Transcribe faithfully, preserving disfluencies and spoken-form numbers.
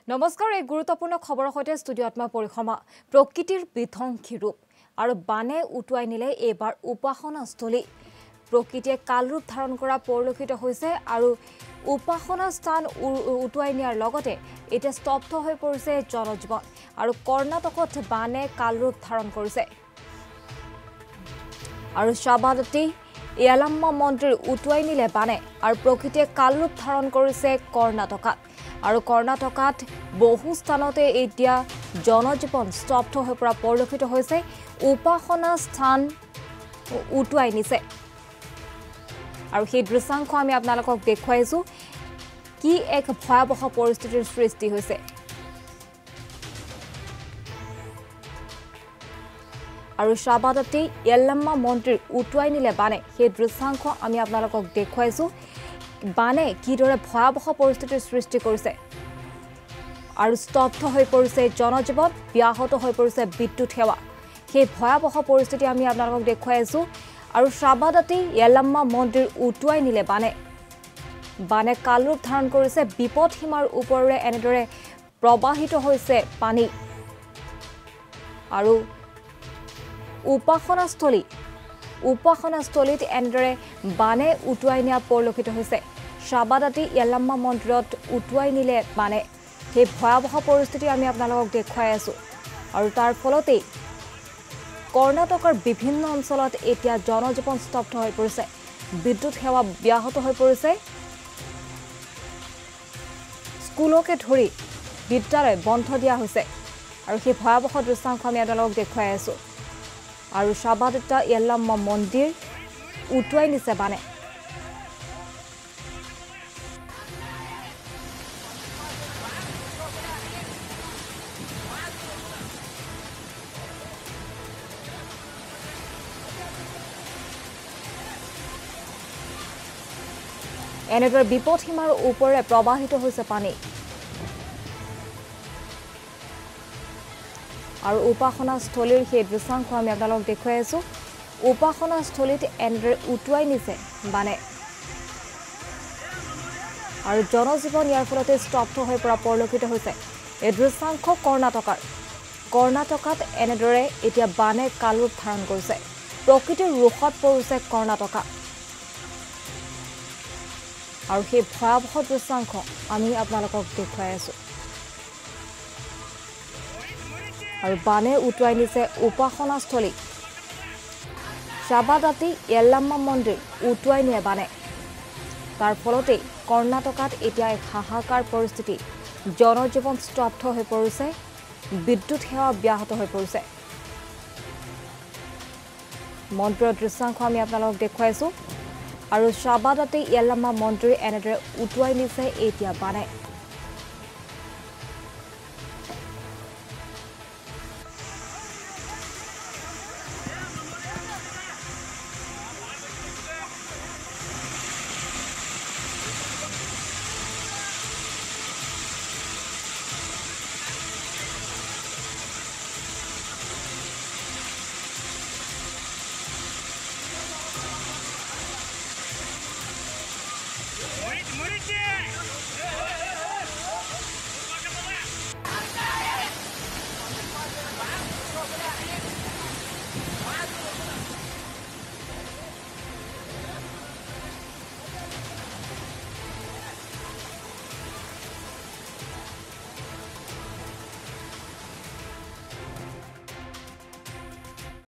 নমস্কাৰ এই গুৰুত্বপূৰ্ণ খবৰৰ সৈতে ষ্টুডিঅ'ত মই পৰিক্ৰমা প্ৰকৃতিৰ বিধ্বংসী ৰূপ আৰু বানে উটুৱাই নিলে এবাৰ উপাসনাস্থলী প্ৰকৃতিয়ে কাল ৰূপ ধাৰণ কৰা পৰিলক্ষিত হৈছে আৰু উপাসনা স্থান উটুৱাই নিয়াৰ লগতে এতিয়া স্তব্ধ হৈ পৰিছে জনজীৱন আৰু কৰ্ণাটকত বানে কাল ৰূপ ধাৰণ কৰিছে আৰু শাবাদতি ইয়ালাম্মা মন্দিৰ উটুৱাই নিলে বানে আৰু প্ৰকৃতিয়ে কাল ৰূপ ধাৰণ কৰিছে কৰ্ণাটকত আৰু কৰ্ণাটকত বহু স্থানতে এতিয়া জনজীৱন স্তব্ধ হৈ পৰা পৰিলক্ষিত হৈছে উপাসনা স্থান উটুৱাই নিছে আৰু সেই দৃশ্যাংশ আমি আপোনালোকক দেখুৱাইছো কি এক ভয়াবহ পৰিস্থিতিৰ সৃষ্টি হৈছে আৰু শাবাদতি ইয়ালাম্মা মন্দিৰ উটুৱাই নিলে বানে সেই দৃশ্যাংশ আমি আপোনালোকক দেখুৱাইছো বানে কিদৰে ভয়াবহ পৰিস্থিতিৰ সৃষ্টি কৰিছে আৰু স্তব্ধ হৈ পৰিছে জনজীৱন ব্যাহত হৈ পৰিছে বিদ্যুৎ সেৱা সেই ভয়াবহ পৰিস্থিতি আমি আপোনালোকক দেখুৱাইছো আৰু শাবাদতি ইয়ালাম্মা মন্দিৰ উটুৱাই নিলে বানে বানে কাল ৰূপ ধাৰণ কৰিছে বিপদ সীমাৰ ওপৰেৰে এনেদৰে প্ৰবাহিত হৈছে পানী আৰু উপাসনাস্থলী উপাসনাস্থলীত এনেদৰে বানে উটুৱাই নিয়া পৰিলক্ষিত হৈছে শাবাদতি ইয়ালাম্মা মন্দিৰত উটুৱাই নিলে বানে সেই ভয়াবহ পৰিস্থিতি আমি আপোনালোকক দেখুৱাই আছো আৰু তাৰ ফলতেই কৰ্ণাটকৰ বিভিন্ন অঞ্চলত এতিয়া জনজীৱন স্তব্ধ হৈ পৰিছে বিদ্যুৎ সেৱা ব্যাহত হৈ পৰিছে স্কুলকে ধৰি বিদ্যালয় বন্ধ দিয়া হৈছে আৰু সেই ভয়াবহ দৃশ্যাংশ আমি আপোনালোকক দেখুৱাই আছো আৰু শাবাদতি ইয়ালাম্মা মন্দিৰ উটুৱাই নিছে বানে এনেদৰে বিপদ সীমাৰ ওপৰেৰে প্ৰবাহিত হৈছে পানী আৰু উপাসনাস্থলীৰ সেই দৃশ্যাংশ আমি আপোনালোকক দেখুৱাই আছো উপাসনাস্থলীত এনেদৰে উটুৱাই নিছে বানে আৰু জনজীৱন ইয়াৰ ফলতে স্তব্ধ হৈ পৰা পৰিলক্ষিত হৈছে এই দৃশ্যাংশ কৰ্ণাটকৰ কৰ্ণাটকত এনেদৰে এতিয়া বানে কাল ৰূপ ধাৰণ কৰিছে প্ৰকৃতিৰ ৰোষত পৰিছে কৰ্ণাটকা আৰু সেই ভয়াবহ দৃশ্যাংশ আমি আপোনালোকক দেখুৱাই আছো আৰু বানে উটুৱাই নিছে উপাসনাস্থলী শাবাদতি ইয়ালাম্মা মন্দিৰ উটুৱাই নিয়ে বানে তাৰ ফলতেই কৰ্ণাটকত এতিয়া এক হাহাকাৰ পৰিস্থিতি জনজীৱন স্তব্ধ হৈ পৰিছে বিদ্যুৎ সেৱা ব্যাহত হৈ পৰিছে মন্দিৰৰ দৃশ্যাংশ আমি আপোনালোকক দেখুৱাইছো আৰু শাবাদতি ইয়ালাম্মা মন্দিৰ এনেদৰে উটুৱাই নিছে এতিয়া বানে